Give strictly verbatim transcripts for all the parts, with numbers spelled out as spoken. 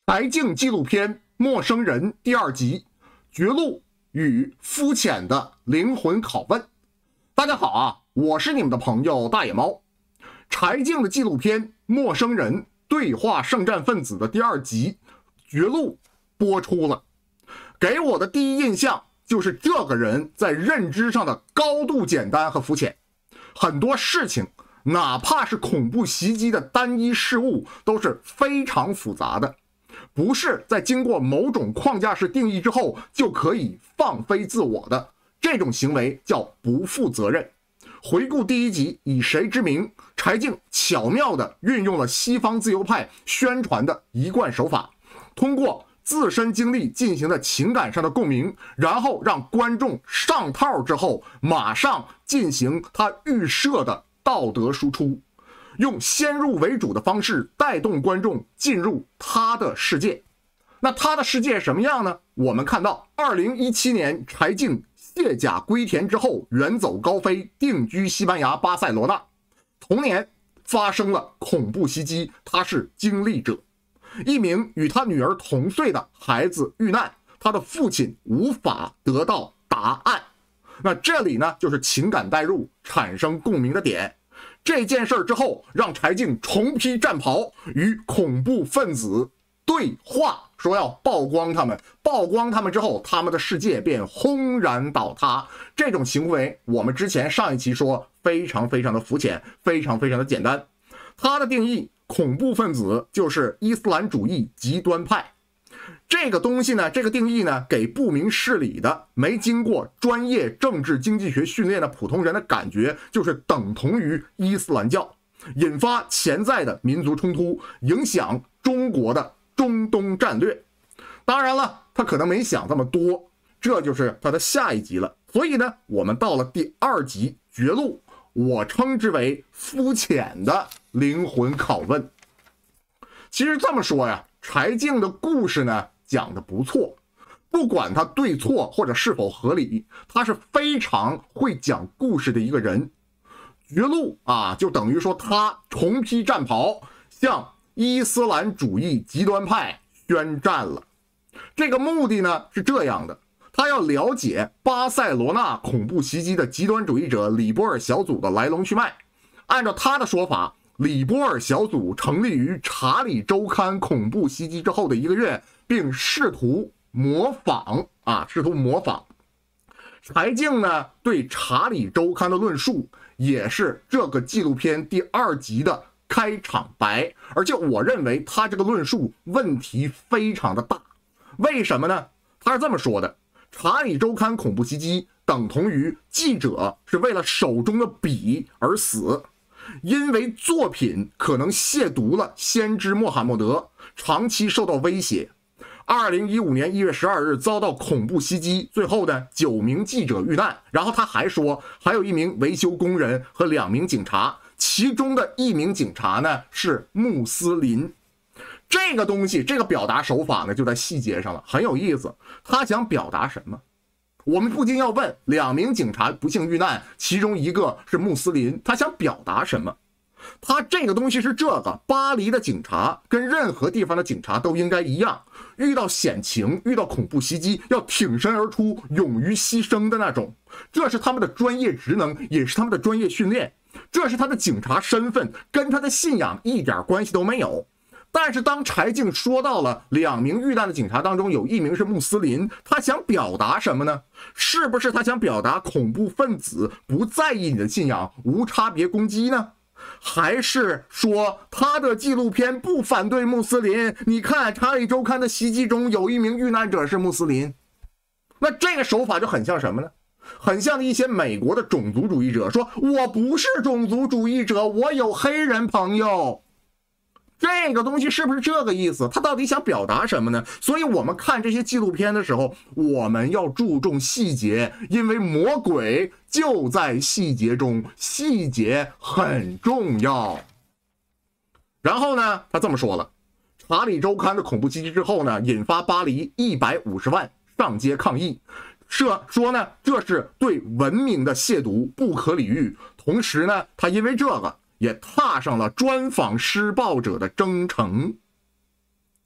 柴静纪录片《陌生人》第二集，绝路与肤浅的灵魂拷问。大家好啊，我是你们的朋友大野猫。柴静的纪录片《陌生人：对话圣战分子》的第二集绝路播出了，给我的第一印象就是这个人在认知上的高度简单和肤浅，很多事情哪怕是恐怖袭击的单一事物都是非常复杂的，不是在经过某种框架式定义之后就可以放飞自我的，这种行为叫不负责任。回顾第一集以谁之名，柴静巧妙地运用了西方自由派宣传的一贯手法，通过自身经历进行的情感上的共鸣，然后让观众上套之后马上进行他预设的道德输出，用先入为主的方式带动观众进入他的世界。那他的世界什么样呢？我们看到二零一七年柴静卸甲归田之后远走高飞，定居西班牙巴塞罗那。同年发生了恐怖袭击，他是经历者。一名与他女儿同岁的孩子遇难，他的父亲无法得到答案。那这里呢，就是情感代入产生共鸣的点。这件事之后，让柴静重披战袍，与恐怖分子对话，说要曝光他们。曝光他们之后，他们的世界便轰然倒塌。这种行为，我们之前上一期说非常非常的肤浅，非常非常的简单。他的定义，恐怖分子就是伊斯兰主义极端派。这个东西呢，这个定义呢，给不明事理的、没经过专业政治经济学训练的普通人的感觉，就是等同于伊斯兰教，引发潜在的民族冲突，影响中国的中东战略。当然了，他可能没想这么多，这就是他的下一集了。所以呢，我们到了第二集绝路，我称之为肤浅的灵魂拷问。其实这么说呀，柴静的故事呢讲得不错，不管他对错或者是否合理，他是非常会讲故事的一个人。绝路啊，就等于说他重披战袍，向伊斯兰主义极端派宣战了。这个目的呢是这样的，他要了解巴塞罗那恐怖袭击的极端主义者李波尔小组的来龙去脉。按照他的说法，李波尔小组成立于查理周刊恐怖袭击之后的一个月，并试图模仿啊，试图模仿。柴静呢对查理周刊的论述也是这个纪录片第二集的开场白，而且我认为他这个论述问题非常的大。为什么呢？他是这么说的：查理周刊恐怖袭击等同于记者是为了手中的笔而死，因为作品可能亵渎了先知穆罕默德，长期受到威胁。二零一五年一月十二日遭到恐怖袭击，最后呢九名记者遇难。然后他还说，还有一名维修工人和两名警察，其中的一名警察呢是穆斯林。这个东西，这个表达手法呢就在细节上了，很有意思。他想表达什么？我们不禁要问，两名警察不幸遇难，其中一个是穆斯林，他想表达什么？他这个东西是这个，巴黎的警察跟任何地方的警察都应该一样，遇到险情，遇到恐怖袭击，要挺身而出，勇于牺牲的那种。这是他们的专业职能，也是他们的专业训练，这是他的警察身份，跟他的信仰一点关系都没有。但是当柴静说到了两名遇难的警察当中有一名是穆斯林，他想表达什么呢？是不是他想表达恐怖分子不在意你的信仰，无差别攻击呢？还是说他的纪录片不反对穆斯林？你看查理周刊的袭击中有一名遇难者是穆斯林。那这个手法就很像什么呢？很像的一些美国的种族主义者说，我不是种族主义者，我有黑人朋友。这个东西是不是这个意思？他到底想表达什么呢？所以我们看这些纪录片的时候，我们要注重细节，因为魔鬼就在细节中，细节很重要。然后呢，他这么说了，查理周刊的恐怖袭击之后呢，引发巴黎一百五十万上街抗议，这说呢，这是对文明的亵渎，不可理喻。同时呢，他因为这个也踏上了专访施暴者的征程。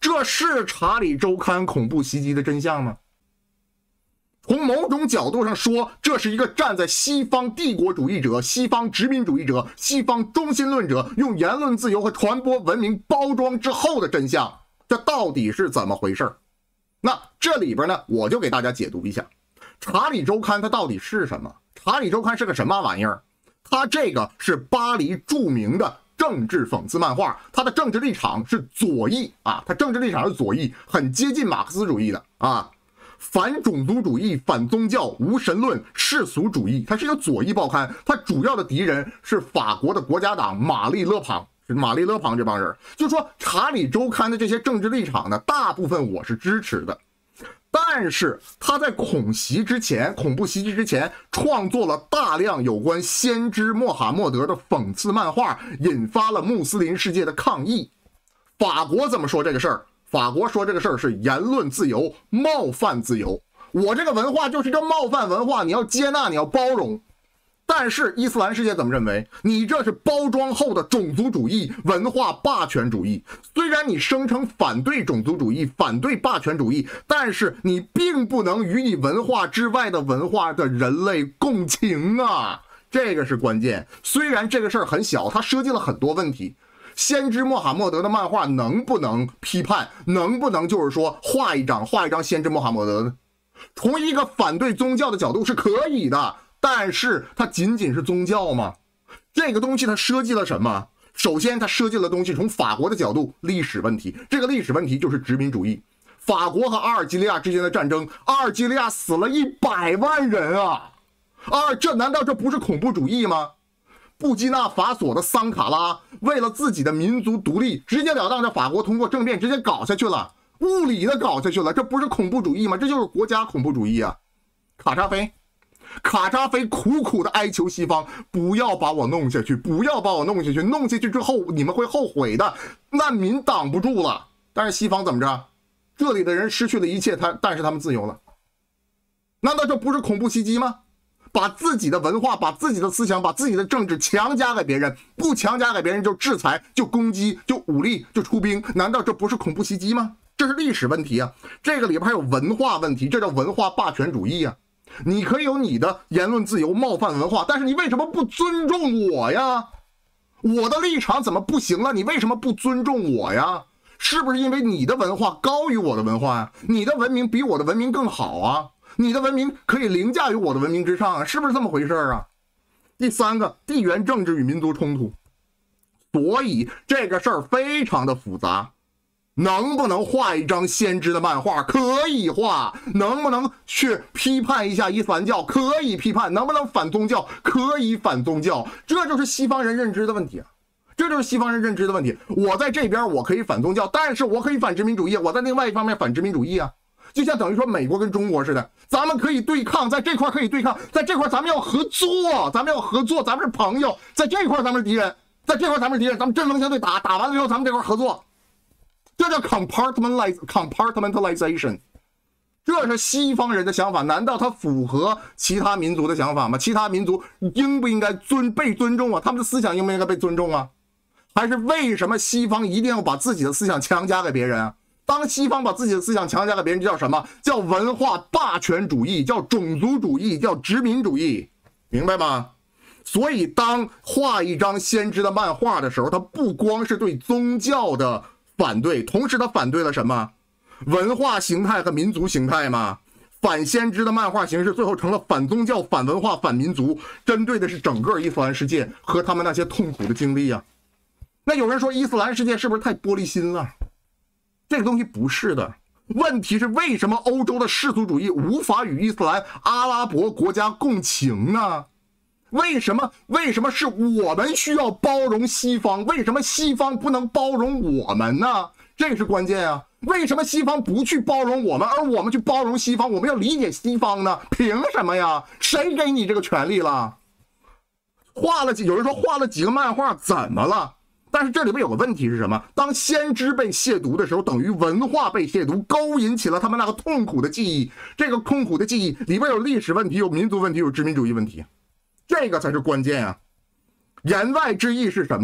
这是查理周刊恐怖袭击的真相吗？从某种角度上说，这是一个站在西方帝国主义者、西方殖民主义者、西方中心论者用言论自由和传播文明包装之后的真相。这到底是怎么回事？那这里边呢，我就给大家解读一下查理周刊它到底是什么。查理周刊是个什么玩意儿？它这个是巴黎著名的政治讽刺漫画，它的政治立场是左翼啊，它政治立场是左翼，很接近马克思主义的啊，反种族主义、反宗教、无神论、世俗主义，它是一个左翼报刊。它主要的敌人是法国的国家党玛丽勒庞，是玛丽勒庞这帮人。就说查理周刊的这些政治立场呢，大部分我是支持的。但是他在恐袭之前，恐怖袭击之前，创作了大量有关先知穆罕默德的讽刺漫画，引发了穆斯林世界的抗议。法国怎么说这个事儿？法国说这个事儿是言论自由、冒犯自由。我这个文化就是这冒犯文化，你要接纳，你要包容。但是伊斯兰世界怎么认为？你这是包装后的种族主义、文化霸权主义。虽然你声称反对种族主义、反对霸权主义，但是你并不能与你文化之外的文化的人类共情啊，这个是关键。虽然这个事儿很小，它涉及了很多问题。先知穆罕默德的漫画能不能批判？能不能就是说画一张画一张先知穆罕默德呢？从一个反对宗教的角度是可以的。但是它仅仅是宗教吗？这个东西它涉及了什么？首先它涉及了东西，从法国的角度，历史问题。这个历史问题就是殖民主义。法国和阿尔及利亚之间的战争，阿尔及利亚死了一百万人啊！啊，这难道这不是恐怖主义吗？布基纳法索的桑卡拉为了自己的民族独立，直截了当的法国通过政变直接搞下去了，物理的搞下去了，这不是恐怖主义吗？这就是国家恐怖主义啊！卡扎菲。卡扎菲苦苦的哀求西方不要把我弄下去，不要把我弄下去，弄下去之后你们会后悔的，难民挡不住了。但是西方怎么着？这里的人失去了一切，他但是他们自由了。难道这不是恐怖袭击吗？把自己的文化、把自己的思想、把自己的政治强加给别人，不强加给别人就制裁、就攻击、就武力、就出兵，难道这不是恐怖袭击吗？这是历史问题啊，这个里边还有文化问题，这叫文化霸权主义啊。你可以有你的言论自由、冒犯文化，但是你为什么不尊重我呀？我的立场怎么不行了？你为什么不尊重我呀？是不是因为你的文化高于我的文化呀？你的文明比我的文明更好啊？你的文明可以凌驾于我的文明之上啊？是不是这么回事啊？第三个，地缘政治与民族冲突。所以这个事儿非常的复杂。能不能画一张先知的漫画？可以画。能不能去批判一下伊斯兰教？可以批判。能不能反宗教？可以反宗教。这就是西方人认知的问题啊！这就是西方人认知的问题。我在这边我可以反宗教，但是我可以反殖民主义，我在另外一方面反殖民主义啊。就像等于说美国跟中国似的，咱们可以对抗，在这块可以对抗，在这块咱们要合作，咱们要合作，咱们是朋友，在这块咱们是敌人，在这块咱们是敌人，咱们针锋相对打，打完了之后咱们这块合作。这叫 compartmentalize compartmentalization， 这是西方人的想法，难道它符合其他民族的想法吗？其他民族应不应该尊被尊重啊？他们的思想应不应该被尊重啊？还是为什么西方一定要把自己的思想强加给别人啊？当西方把自己的思想强加给别人，叫什么？叫文化霸权主义，叫种族主义，叫殖民主义，明白吗？所以当画一张先知的漫画的时候，它不光是对宗教的反对，同时他反对了什么？文化形态和民族形态嘛。反先知的漫画形式最后成了反宗教、反文化、反民族，针对的是整个伊斯兰世界和他们那些痛苦的经历啊。那有人说伊斯兰世界是不是太玻璃心了？这个东西不是的。问题是为什么欧洲的世俗主义无法与伊斯兰阿拉伯国家共情呢？为什么为什么是我们需要包容西方？为什么西方不能包容我们呢？这是关键啊！为什么西方不去包容我们，而我们去包容西方？我们要理解西方呢？凭什么呀？谁给你这个权利了？画了几有人说画了几个漫画怎么了？但是这里边有个问题是什么？当先知被亵渎的时候，等于文化被亵渎，勾引起了他们那个痛苦的记忆。这个痛苦的记忆里边有历史问题，有民族问题，有殖民主义问题。这个才是关键啊！言外之意是什么？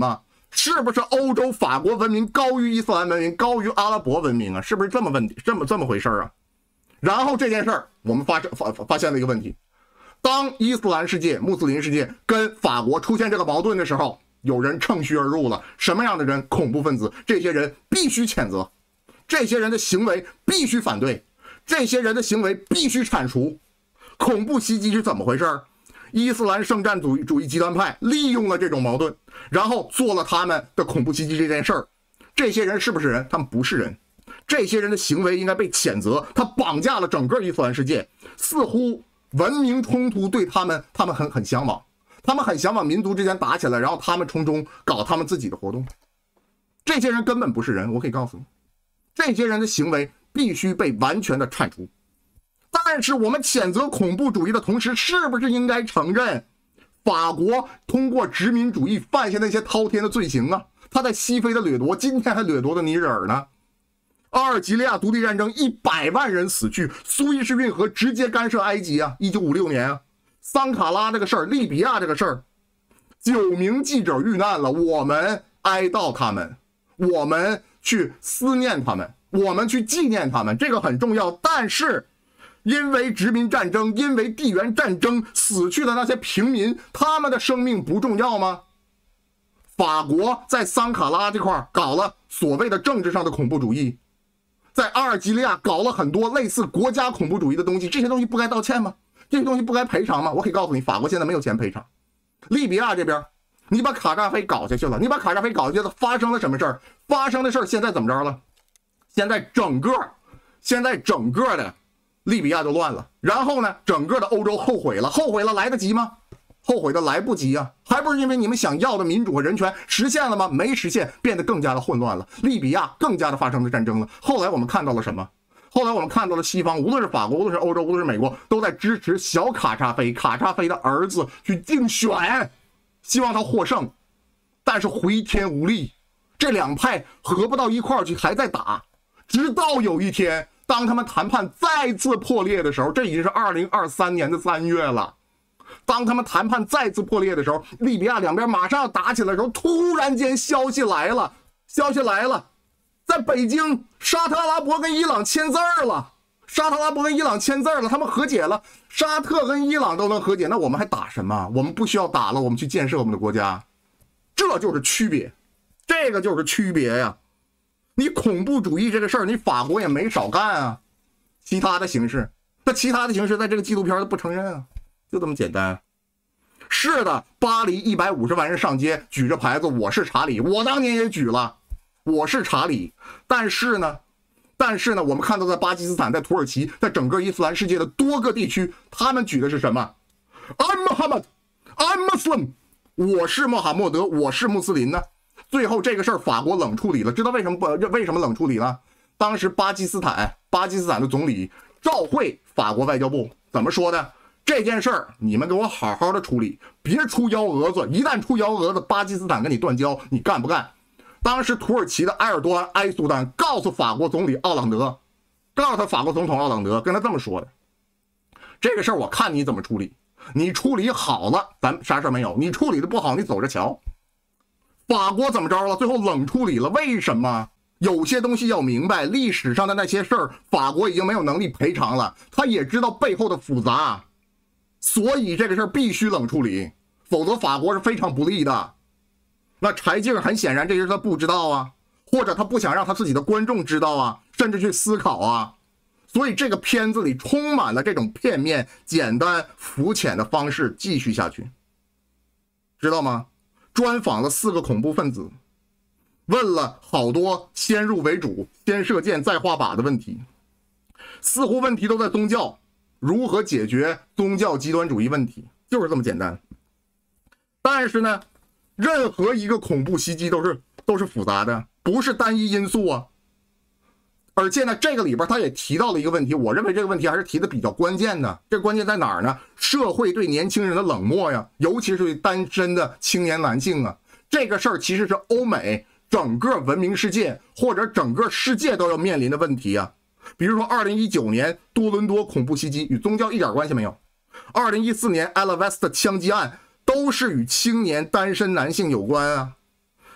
是不是欧洲法国文明高于伊斯兰文明，高于阿拉伯文明啊？是不是这么问题，这么这么回事啊？然后这件事儿，我们发生发发现了一个问题：当伊斯兰世界、穆斯林世界跟法国出现这个矛盾的时候，有人乘虚而入了。什么样的人？恐怖分子。这些人必须谴责，这些人的行为必须反对，这些人的行为必须铲除。恐怖袭击是怎么回事？伊斯兰圣战主义主义极端派利用了这种矛盾，然后做了他们的恐怖袭击这件事儿。这些人是不是人？他们不是人。这些人的行为应该被谴责，他绑架了整个伊斯兰世界，似乎文明冲突对他们，他们很很向往，他们很向往民族之间打起来，然后他们从中搞他们自己的活动。这些人根本不是人，我可以告诉你，这些人的行为必须被完全的铲除。但是我们谴责恐怖主义的同时，是不是应该承认法国通过殖民主义犯下那些滔天的罪行啊？他在西非的掠夺，今天还掠夺的尼日尔呢。阿尔及利亚独立战争一百万人死去，苏伊士运河直接干涉埃及啊，一九五六年啊，桑卡拉这个事儿，利比亚这个事儿，九名记者遇难了，我们哀悼他们，我们去思念他们，我们去纪念他们，这个很重要。但是因为殖民战争，因为地缘战争死去的那些平民，他们的生命不重要吗？法国在桑卡拉这块搞了所谓的政治上的恐怖主义，在阿尔及利亚搞了很多类似国家恐怖主义的东西，这些东西不该道歉吗？这些东西不该赔偿吗？我可以告诉你，法国现在没有钱赔偿。利比亚这边，你把卡扎菲搞下去了，你把卡扎菲搞下去了，发生了什么事儿？发生的事儿现在怎么着了？现在整个，现在整个的利比亚就乱了，然后呢，整个的欧洲后悔了，后悔了来得及吗？后悔的来不及啊！还不是因为你们想要的民主和人权实现了吗？没实现，变得更加的混乱了。利比亚更加的发生了战争了。后来我们看到了什么？后来我们看到了西方，无论是法国，无论是欧洲，无论是美国，都在支持小卡扎菲、卡扎菲的儿子去竞选，希望他获胜。但是回天无力，这两派合不到一块儿去，还在打，直到有一天，当他们谈判再次破裂的时候，这已经是二零二三年的三月了。当他们谈判再次破裂的时候，利比亚两边马上要打起来的时候，突然间消息来了，消息来了，在北京，沙特阿拉伯跟伊朗签字了，沙特阿拉伯跟伊朗签字了，他们和解了，沙特跟伊朗都能和解，那我们还打什么？我们不需要打了，我们去建设我们的国家，这就是区别，这个就是区别呀。你恐怖主义这个事儿，你法国也没少干啊，其他的形式，那其他的形式在这个纪录片都不承认啊。就这么简单。是的，巴黎一百五十万人上街举着牌子，我是查理，我当年也举了，我是查理。但是呢，但是呢，我们看到在巴基斯坦、在土耳其、在整个伊斯兰世界的多个地区，他们举的是什么 ？I'm Muhammad, I'm Muslim， 我是穆罕默德，我是穆斯林呢。最后这个事儿法国冷处理了，知道为什么不？为什么冷处理了？当时巴基斯坦巴基斯坦的总理召会法国外交部，怎么说的？这件事儿你们给我好好的处理，别出幺蛾子，一旦出幺蛾子，巴基斯坦跟你断交，你干不干？当时土耳其的埃尔多安埃苏丹告诉法国总理奥朗德，告诉他法国总统奥朗德，跟他这么说的：这个事儿我看你怎么处理，你处理好了，咱啥事儿没有；你处理的不好，你走着瞧。法国怎么着了？最后冷处理了，为什么？有些东西要明白，历史上的那些事儿，法国已经没有能力赔偿了，他也知道背后的复杂。所以这个事儿必须冷处理，否则法国是非常不利的。那柴静很显然这是他不知道啊，或者他不想让他自己的观众知道啊，甚至去思考啊。所以这个片子里充满了这种片面、简单、肤浅的方式继续下去，知道吗？专访了四个恐怖分子，问了好多先入为主、先射箭再画靶的问题，似乎问题都在宗教。如何解决宗教极端主义问题，就是这么简单。但是呢，任何一个恐怖袭击都是都是复杂的，不是单一因素啊。而且呢，这个里边他也提到了一个问题，我认为这个问题还是提的比较关键的。这个关键在哪儿呢？社会对年轻人的冷漠呀，尤其是对单身的青年男性啊，这个事儿其实是欧美整个文明世界或者整个世界都要面临的问题啊。比如说二零一九年多伦多恐怖袭击与宗教一点关系没有，二零一四年 Ella West 枪击案都是与青年单身男性有关啊。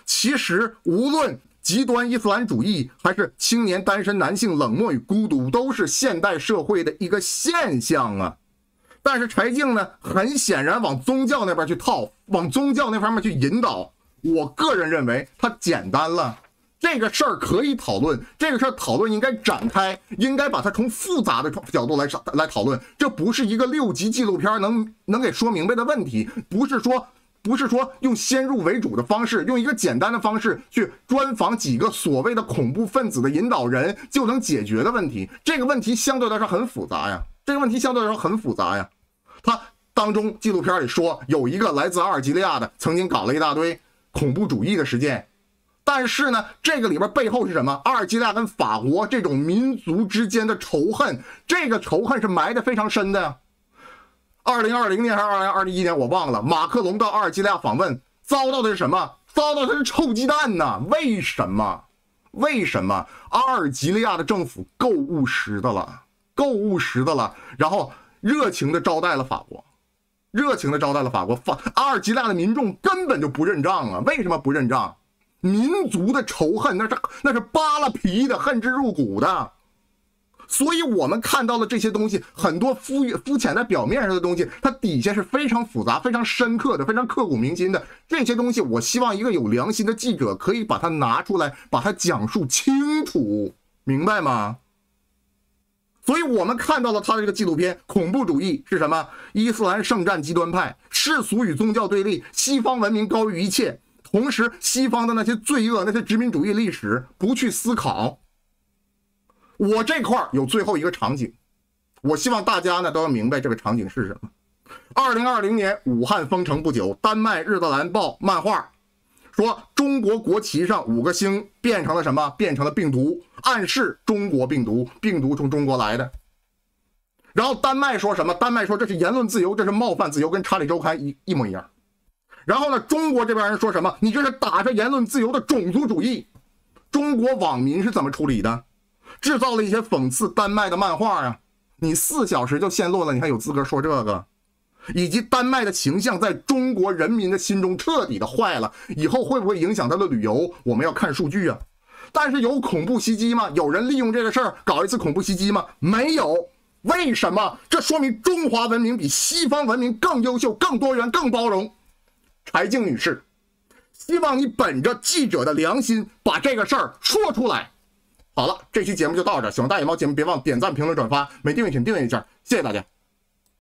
其实无论极端伊斯兰主义还是青年单身男性冷漠与孤独，都是现代社会的一个现象啊。但是柴静呢，很显然往宗教那边去套，往宗教那方面去引导。我个人认为它简单了。这个事儿可以讨论，这个事儿讨论应该展开，应该把它从复杂的角度来来讨论。这不是一个六集纪录片能能给说明白的问题，不是说不是说用先入为主的方式，用一个简单的方式去专访几个所谓的恐怖分子的引导人就能解决的问题。这个问题相对来说很复杂呀，这个问题相对来说很复杂呀。他当中纪录片里说，有一个来自阿尔及利亚的曾经搞了一大堆恐怖主义的事件。但是呢，这个里边背后是什么？阿尔及利亚跟法国这种民族之间的仇恨，这个仇恨是埋得非常深的呀。二零二零年还是二零二一年我忘了，马克龙到阿尔及利亚访问，遭到的是什么？遭到的是臭鸡蛋呐！为什么？为什么？阿尔及利亚的政府够务实的了，够务实的了，然后热情的招待了法国，热情的招待了法国。法阿尔及利亚的民众根本就不认账啊！为什么不认账？民族的仇恨，那是那是扒了皮的，恨之入骨的。所以我们看到的这些东西，很多肤肤浅在表面上的东西，它底下是非常复杂、非常深刻的、非常刻骨铭心的。这些东西，我希望一个有良心的记者可以把它拿出来，把它讲述清楚，明白吗？所以我们看到了他的这个纪录片，恐怖主义是什么？伊斯兰圣战极端派，世俗与宗教对立，西方文明高于一切。同时，西方的那些罪恶、那些殖民主义历史不去思考。我这块有最后一个场景，我希望大家呢都要明白这个场景是什么。二零二零年武汉封城不久，丹麦日德兰报漫画说中国国旗上五个星变成了什么？变成了病毒，暗示中国病毒，病毒从中国来的。然后丹麦说什么？丹麦说这是言论自由，这是冒犯自由，跟查理周刊一一模一样。然后呢，中国这边人说什么？你这是打着言论自由的种族主义。中国网民是怎么处理的？制造了一些讽刺丹麦的漫画啊！你四小时就陷落了，你还有资格说这个？以及丹麦的形象在中国人民的心中彻底的坏了，以后会不会影响他的旅游？我们要看数据啊！但是有恐怖袭击吗？有人利用这个事儿搞一次恐怖袭击吗？没有。为什么？这说明中华文明比西方文明更优秀、更多元、更包容。柴静女士，希望你本着记者的良心把这个事儿说出来。好了，这期节目就到这儿，喜欢大野猫节目别忘点赞、评论、转发，没订阅请订阅一下，谢谢大家。